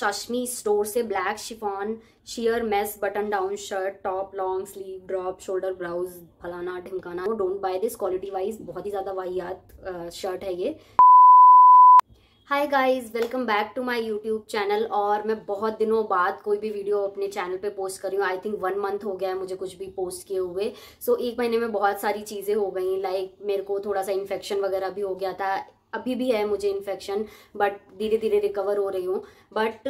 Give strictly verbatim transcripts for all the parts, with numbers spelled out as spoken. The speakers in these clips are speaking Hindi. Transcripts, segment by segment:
शश्मी स्टोर से black chiffon sheer mesh button down shirt, top, long sleeve, drop, shoulder, blouse, फलाना ढिमकाना। Don't buy this, quality wise बहुत ही ज्यादा वाहियात शर्ट है ये। Hi guys, welcome back to my YouTube channel. और मैं बहुत दिनों बाद कोई भी वीडियो अपने चैनल पे पोस्ट कर रही हूँ। आई थिंक वन मंथ हो गया है मुझे कुछ भी पोस्ट किए हुए। सो so, एक महीने में बहुत सारी चीज़ें हो गई। लाइक मेरे को थोड़ा सा इन्फेक्शन वगैरह भी हो गया था, अभी भी है मुझे इन्फेक्शन, बट धीरे धीरे रिकवर हो रही हूँ। बट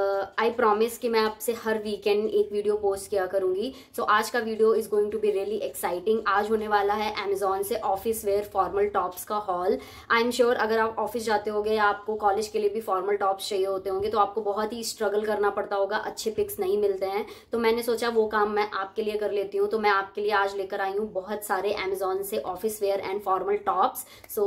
आई प्रॉमिस कि मैं आपसे हर वीकेंड एक वीडियो पोस्ट किया करूँगी। सो so, आज का video is going to be really exciting. आज होने वाला है अमेजोन से ऑफिस वेयर फॉर्मल टॉप्स का हॉल। आई एम श्योर अगर आप ऑफिस जाते होगे या आपको कॉलेज के लिए भी फॉर्मल टॉप्स चाहिए होते होंगे तो आपको बहुत ही स्ट्रगल करना पड़ता होगा, अच्छे पिक्स नहीं मिलते हैं। तो मैंने सोचा वो काम मैं आपके लिए कर लेती हूँ। तो मैं आपके लिए आज लेकर आई हूँ बहुत सारे अमेजोन से office wear and formal tops.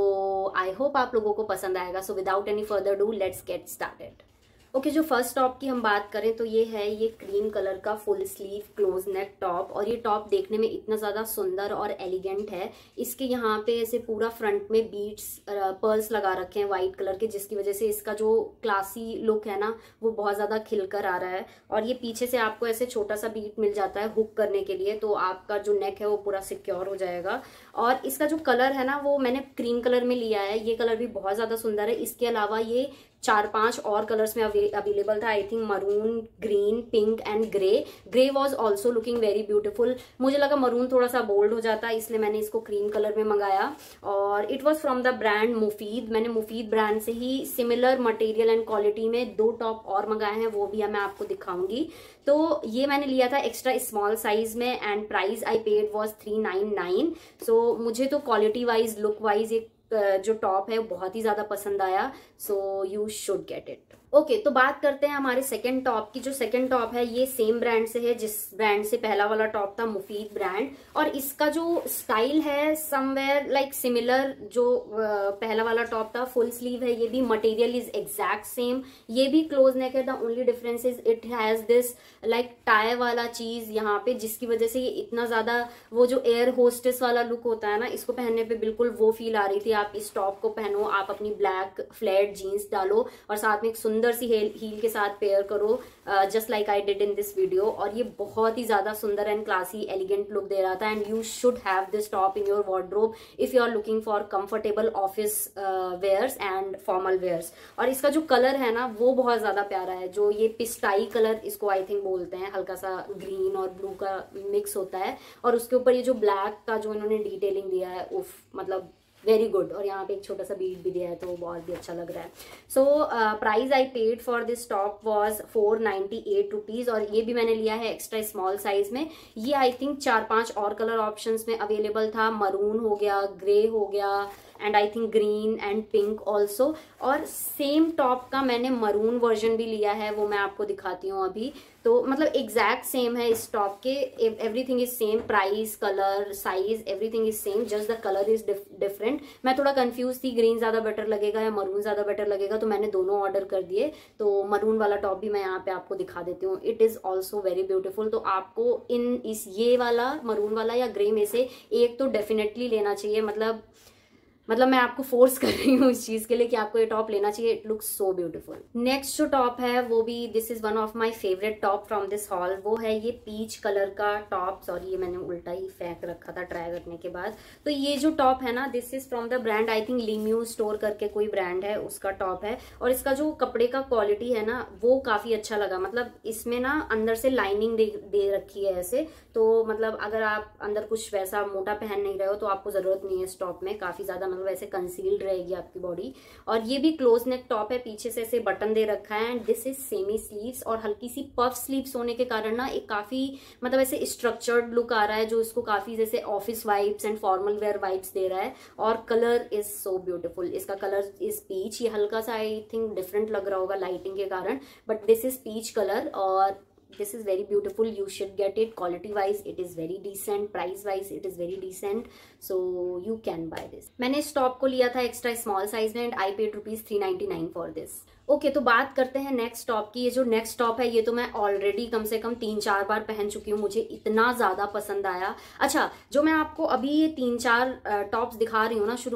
So I hope आप लोगों को पसंद आएगा। So without any further ado let's get started. Okay, जो फर्स्ट टॉप की हम बात करें तो ये है ये क्रीम कलर का full sleeve close neck top. और ये टॉप देखने में इतना ज़्यादा सुंदर और एलिगेंट है। इसके यहाँ पे ऐसे पूरा फ्रंट में बीट्स पर्ल्स लगा रखे हैं वाइट कलर के, जिसकी वजह से इसका जो क्लासी लुक है ना वो बहुत ज़्यादा खिलकर आ रहा है। और ये पीछे से आपको ऐसे छोटा सा बीट मिल जाता है हुक करने के लिए, तो आपका जो नेक है वो पूरा सिक्योर हो जाएगा। और इसका जो कलर है ना वो मैंने क्रीम कलर में लिया है। ये कलर भी बहुत ज़्यादा सुंदर है। इसके अलावा ये चार पांच और कलर्स में अवेलेबल था। I think maroon, green, pink and grey. Grey was also looking very beautiful. मुझे लगा मरून थोड़ा सा बोल्ड हो जाता है, इसलिए मैंने इसको क्रीम कलर में मंगाया। और it was from the brand Mufeed. मैंने मुफीद ब्रांड से ही सिमिलर मटेरियल एंड क्वालिटी में दो टॉप और मंगाए हैं, वो भी मैं आपको दिखाऊंगी। तो ये मैंने लिया था एक्स्ट्रा स्मॉल साइज में and price I paid was three nine nine. So मुझे तो क्वालिटी वाइज, लुक वाइज एक जो टॉप है बहुत ही ज्यादा पसंद आया। So you should get it. Okay okay, तो बात करते हैं हमारे सेकंड टॉप की। जो सेकंड टॉप है ये सेम ब्रांड से है जिस ब्रांड से पहला वाला टॉप था, मुफीद ब्रांड। और इसका जो स्टाइल है समवेयर लाइक सिमिलर जो पहला वाला टॉप था। फुल स्लीव है, ये भी मटेरियल इज एग्जैक्ट सेम। ये भी क्लोज नेक है। The only difference is it has this like tie वाला चीज यहाँ पे, जिसकी वजह से ये इतना ज्यादा वो जो एयर होस्टेस वाला लुक होता है ना, इसको पहनने पे बिल्कुल वो फील आ रही थी। आप इस टॉप को पहनो, आप अपनी ब्लैक फ्लैट जीन्स डालो और साथ में एक सुंदर सी हील के साथ पेयर करो, just like I did in this video. और ये बहुत ही ज्यादा सुंदर एंड क्लासी एलिगेंट लुक दे रहा था। And you should have this top in your wardrobe if you are looking for comfortable office wears and formal wears. और इसका जो कलर है ना वो बहुत ज्यादा प्यारा है। जो ये पिस्टाई कलर इसको आई थिंक बोलते हैं, हल्का सा ग्रीन और ब्लू का मिक्स होता है। और उसके ऊपर ये जो ब्लैक का जो इन्होंने डिटेलिंग दिया है, उफ, मतलब वेरी गुड। और यहाँ पे एक छोटा सा बीट भी दिया है तो बहुत भी अच्छा लग रहा है। So price I paid for this top was four ninety eight rupees. और ये भी मैंने लिया है एक्स्ट्रा स्मॉल साइज में। ये आई थिंक चार पांच और कलर ऑप्शंस में अवेलेबल था। मरून हो गया, ग्रे हो गया and I think green and pink also. और सेम टॉप का मैंने मरून वर्जन भी लिया है, वो मैं आपको दिखाती हूँ अभी। तो मतलब एग्जैक्ट सेम है इस टॉप के, everything is same, price, colour, size, everything is same, just the colour is different. मैं थोड़ा कंफ्यूज थी, ग्रीन ज्यादा बेटर लगेगा या मरून ज्यादा बेटर लगेगा, तो मैंने दोनों ऑर्डर कर दिए। तो मरून वाला टॉप भी मैं यहाँ पे आपको दिखा देती हूँ। It is also very beautiful. तो आपको इन इस ये वाला मरून वाला या ग्रे में से एक तो डेफिनेटली लेना चाहिए। मतलब मतलब मैं आपको फोर्स कर रही हूँ इस चीज के लिए कि आपको ये टॉप लेना चाहिए। It looks so beautiful. Next जो टॉप है वो भी this is one of my favourite top from this haul. वो है ये पीच कलर का टॉप। सॉरी, ये मैंने उल्टा ही फेंक रखा था ट्राई करने के बाद। तो ये जो टॉप है ना, this is from the brand I think Lymio store करके कोई ब्रांड है, उसका टॉप है। और इसका जो कपड़े का क्वालिटी है ना वो काफी अच्छा लगा। मतलब इसमें ना अंदर से लाइनिंग दे, दे रखी है ऐसे। तो मतलब अगर आप अंदर कुछ वैसा मोटा पहन नहीं रहे हो तो आपको जरूरत नहीं है इस टॉप में। काफी ज्यादा वैसे कंसील्ड रहेगी आपकी बॉडी। और ये भी क्लोज नेक टॉप है, पीछे से ऐसे बटन दे रखा है। And this is semi sleeves और हल्की सी पफ स्लीव्स होने के कारण ना एक काफी मतलब ऐसे स्ट्रक्चर्ड लुक आ रहा है, जो इसको काफी जैसे office vibes and formal wear vibes दे रहा है। और कलर इज सो ब्यूटीफुल। इसका कलर इज पीच। ये हल्का सा आई थिंक डिफरेंट लग रहा होगा लाइटिंग के कारण, but this is peach colour. और this is very beautiful, you should get it. Quality wise it is very decent, price wise it is very decent, so you can buy this. मैंने इस टॉप को लिया था एक्स्ट्रा स्मॉल साइज में and I paid rupees three ninety nine for this. Okay okay, तो बात करते हैं नेक्स्ट टॉप की। ये जो नेक्स्ट टॉप है ये तो मैं ऑलरेडी कम से कम तीन चार बार पहन चुकी हूँ, मुझे इतना ज्यादा पसंद आया। अच्छा, जो मैं आपको अभी ये तीन चार टॉप्स दिखा रही हूँ ना शुरू में,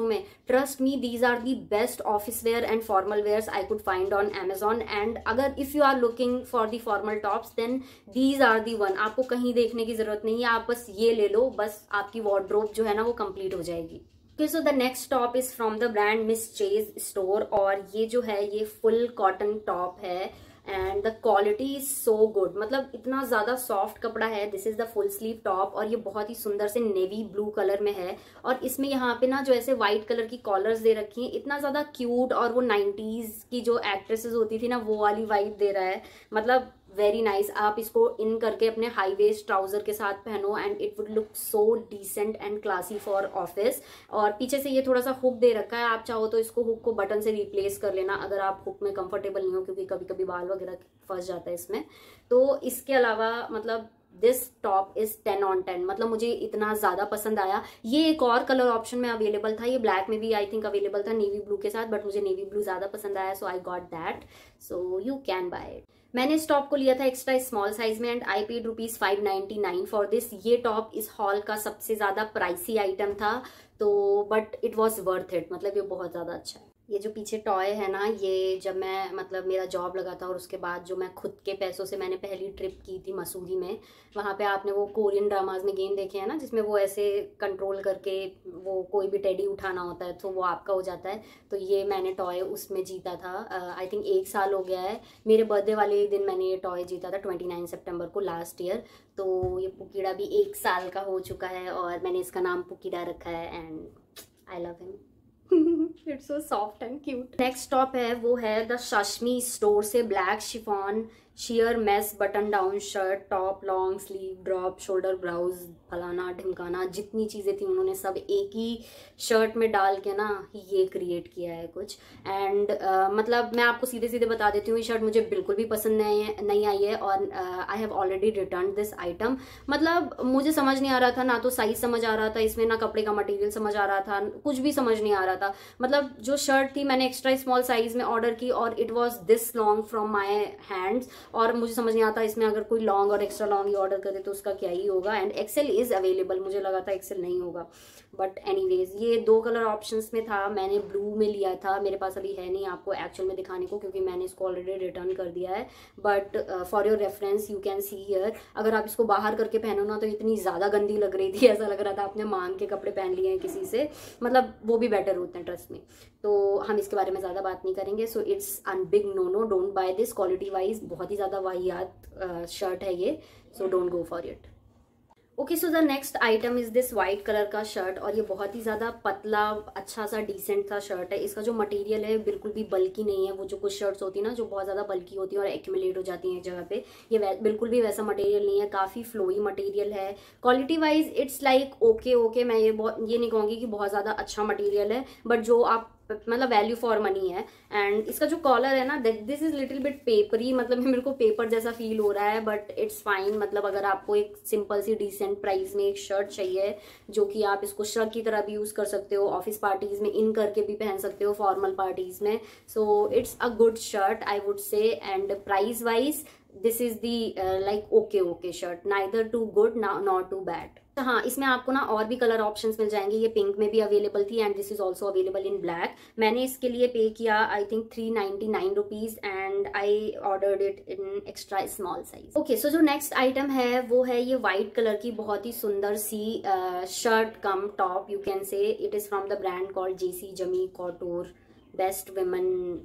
trust me, these are the best office wear and formal wears I could find on Amazon. And अगर if you are looking for the formal tops then these are the one. आपको कहीं देखने की जरूरत नहीं है, आप बस ये ले लो, बस आपकी वार्डरोब जो है ना वो कंप्लीट हो जाएगी। Okay, so the next top is from the brand Miss Chase store, और ये जो है ये फुल कॉटन टॉप है and the quality is so good. मतलब इतना ज्यादा सॉफ्ट कपड़ा है। This is the full sleeve top और ये बहुत ही सुंदर से नेवी ब्लू कलर में है, और इसमें यहाँ पे ना जो ऐसे व्हाइट कलर की कॉलर्स दे रखी हैं, इतना ज्यादा क्यूट, और वो नाइन्टीज की जो एक्ट्रेसेस होती थी ना वो वाली वाइब दे रहा है। मतलब वेरी नाइस nice. आप इसको इन करके अपने हाई वेस्ट ट्राउजर के साथ पहनो and it would look so decent and classy for office. और पीछे से ये थोड़ा सा हुक दे रखा है, आप चाहो तो इसको हुक को बटन से रिप्लेस कर लेना अगर आप हुक में कंफर्टेबल नहीं हो, क्योंकि कभी कभी बाल वगैरह फंस जाता है इसमें। तो इसके अलावा मतलब this top is ten on ten. मतलब मुझे इतना ज्यादा पसंद आया। ये एक और कलर ऑप्शन में अवेलेबल था, ये ब्लैक में भी आई थिंक अवेलेबल था नेवी ब्लू के साथ, बट मुझे नेवी ब्लू ज्यादा पसंद आया, so I got that, so you can buy it. मैंने इस टॉप को लिया था एक्स्ट्रा स्मॉल साइज में and I paid rupees five ninety nine for this. ये टॉप इस हॉल का सबसे ज्यादा प्राइसी आइटम था, तो but it was worth it. मतलब ये बहुत ज्यादा अच्छा है। ये जो पीछे टॉय है ना, ये जब मैं मतलब मेरा जॉब लगा था और उसके बाद जो मैं खुद के पैसों से मैंने पहली ट्रिप की थी मसूरी में, वहाँ पे आपने वो कोरियन ड्रामाज में गेम देखे हैं ना जिसमें वो ऐसे कंट्रोल करके वो कोई भी टेडी उठाना होता है तो वो आपका हो जाता है। तो ये मैंने टॉय उसमें जीता था। आई थिंक एक साल हो गया है, मेरे बर्थडे वाले दिन मैंने ये टॉय जीता था ट्वेंटी नाइन सितंबर को लास्ट ईयर। तो ये पुकीड़ा भी एक साल का हो चुका है और मैंने इसका नाम पुकीड़ा रखा है and I love him. It's so soft and cute. Next top है वो है द शश्मी स्टोर से black chiffon sheer mesh button down shirt, top, long sleeve, drop, shoulder blouse, फलाना ढिमकाना, जितनी चीजें थी उन्होंने सब एक ही शर्ट में डाल के ना ये क्रिएट किया है कुछ। एंड uh, मतलब मैं आपको सीधे सीधे बता देती हूँ, ये शर्ट मुझे बिल्कुल भी पसंद नहीं है नहीं आई है और I have already return this item. मतलब मुझे समझ नहीं आ रहा था, ना तो साइज समझ आ रहा था इसमें, ना कपड़े का मटेरियल समझ आ रहा था, कुछ भी समझ नहीं आ रहा था। मतलब जो शर्ट थी मैंने एक्स्ट्रा स्मॉल साइज में ऑर्डर की और it was this long from my hands, और मुझे समझ नहीं आता इसमें अगर कोई लॉन्ग और एक्स्ट्रा लॉन्ग ही ऑर्डर करे तो उसका क्या ही होगा। एंड एक्सेल इज अवेलेबल, मुझे लगा था एक्सेल नहीं होगा, बट एनीवेज ये दो कलर ऑप्शंस में था। मैंने ब्लू में लिया था, मेरे पास अभी है नहीं आपको एक्चुअल में दिखाने को क्योंकि मैंने इसको ऑलरेडी रिटर्न कर दिया है, but for your reference you can see here. अगर आप इसको बाहर करके पहनो ना तो इतनी ज्यादा गंदी लग रही थी, ऐसा लग रहा था आपने मांग के कपड़े पहन लिए हैं किसी से। मतलब वो भी बेटर होते हैं ट्रस्ट में, तो हम इसके बारे में ज्यादा बात नहीं करेंगे। So it's an big no no, don't buy this. Quality wise बहुत ही ज्यादा वाहियात शर्ट है ये, so don't go for it. Okay, so the next item is this white colour का शर्ट, और ये बहुत ही ज्यादा पतला अच्छा सा डिसेंट सा शर्ट है। इसका जो मटेरियल है बिल्कुल भी बल्की नहीं है, वो जो कुछ शर्ट्स होती है ना जो बहुत ज्यादा बल्की होती है और एक्यूमुलेट हो जाती है एक जगह पे, ये बिल्कुल भी वैसा मटेरियल नहीं है, काफी फ्लोई मटेरियल है। Quality wise it's like okay okay, मैं ये ये नहीं कहूंगी कि बहुत ज्यादा अच्छा मटेरियल है, बट जो आप मतलब वैल्यू फॉर मनी है। एंड इसका जो कॉलर है ना this is little bit papery, मतलब मेरे को पेपर जैसा फील हो रहा है, बट इट्स फाइन। मतलब अगर आपको एक सिंपल सी डिसेंट प्राइस में एक शर्ट चाहिए जो कि आप इसको श्रग की तरह भी यूज कर सकते हो, ऑफिस पार्टीज में इन करके भी पहन सकते हो, फॉर्मल पार्टीज में, so it's a good shirt I would say. And price wise this is the like okay okay shirt, neither too good not too bad. हाँ, इसमें आपको ना और भी कलर ऑप्शंस मिल जाएंगे, ये पिंक में भी अवेलेबल थी and this is also available in black. मैंने इसके लिए पे किया I think three ninety nine rupees and I ordered it in extra small size. Okay, so जो नेक्स्ट आइटम है वो है ये व्हाइट कलर की बहुत ही सुंदर सी shirt cum top, you can say. It is from the brand called जेसी जमी couture best women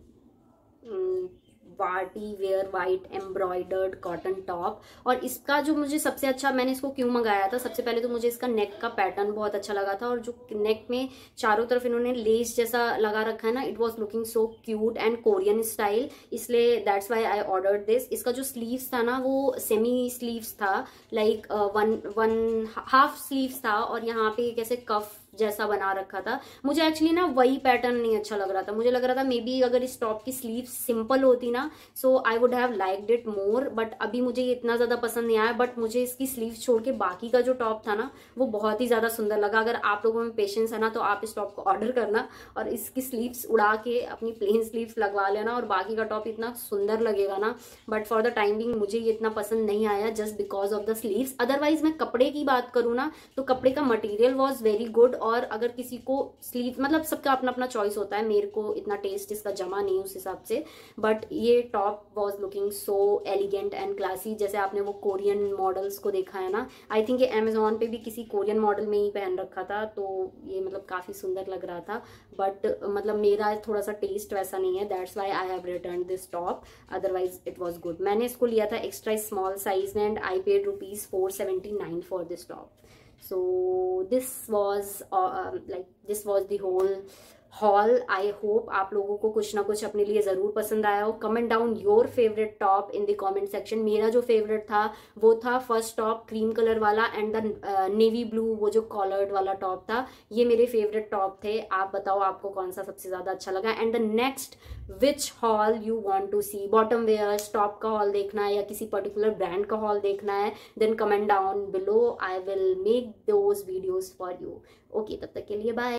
party wear white embroidered cotton top. और इसका जो मुझे सबसे अच्छा, मैंने इसको क्यों मंगाया था, सबसे पहले तो मुझे इसका नेक का पैटर्न बहुत अच्छा लगा था, और जो नेक में चारों तरफ इन्होंने लेस जैसा लगा रखा है ना, it was looking so cute and Korean style, इसलिए that's why I ordered this. इसका जो स्लीव्स था ना वो सेमी स्लीव्स था, like one one half sleeves था, और यहाँ पे कैसे कफ जैसा बना रखा था। मुझे एक्चुअली ना वही पैटर्न नहीं अच्छा लग रहा था, मुझे लग रहा था मे बी अगर इस टॉप की स्लीव सिंपल होती ना so I would have liked it more, but अभी मुझे ये इतना ज्यादा पसंद नहीं आया। बट मुझे इसकी स्लीव छोड़ के बाकी का जो टॉप था ना वो बहुत ही ज्यादा सुंदर लगा। अगर आप लोगों में पेशेंस है ना तो आप इस टॉप को ऑर्डर करना और इसकी स्लीव्स उड़ा के अपनी प्लेन स्लीव्स लगवा लेना, और बाकी का टॉप इतना सुंदर लगेगा ना। But for the time being मुझे ये इतना पसंद नहीं आया just because of the sleeves. Otherwise मैं कपड़े की बात करूँ ना तो कपड़े का मटेरियल वॉज वेरी गुड, और अगर किसी को स्लीव, मतलब सबका अपना अपना चॉइस होता है, मेरे को इतना टेस्ट इसका जमा नहीं उस हिसाब से, बट ये top was looking so elegant and classy. जैसे आपने वो कोरियन मॉडल्स को देखा है ना, आई थिंक ये अमेजोन पे भी किसी कोरियन मॉडल में ही पहन रखा था, तो ये मतलब काफ़ी सुंदर लग रहा था। बट मतलब मेरा थोड़ा सा टेस्ट वैसा नहीं है, that's why I have return this top, otherwise it was good. मैंने इसको लिया था एक्स्ट्रा स्मॉल साइज में and I paid rupees four seventy nine for this top. So this was uh, like this was the whole haul. I hope आप लोगों को कुछ ना कुछ अपने लिए ज़रूर पसंद आया हो। Comment down your favourite top in the comment section. मेरा जो फेवरेट था वो था फर्स्ट टॉप क्रीम कलर वाला एंड द नेवी ब्लू, वो जो कॉलर्ड वाला टॉप था, ये मेरे फेवरेट टॉप थे। आप बताओ आपको कौन सा सबसे ज़्यादा अच्छा लगा। And the next which haul you want to see, bottom wears, top का हॉल देखना है या किसी पर्टिकुलर ब्रांड का हॉल देखना है, then comment down below, I will make those videos for you. Okay, तब तक के लिए बाय।